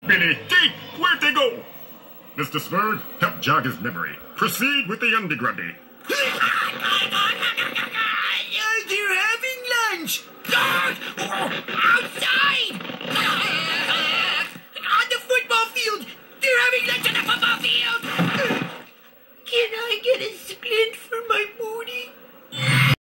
Billy, Jake, where'd they go? Mr. Spurg, help jog his memory. Proceed with the Undergrundy. They're having lunch.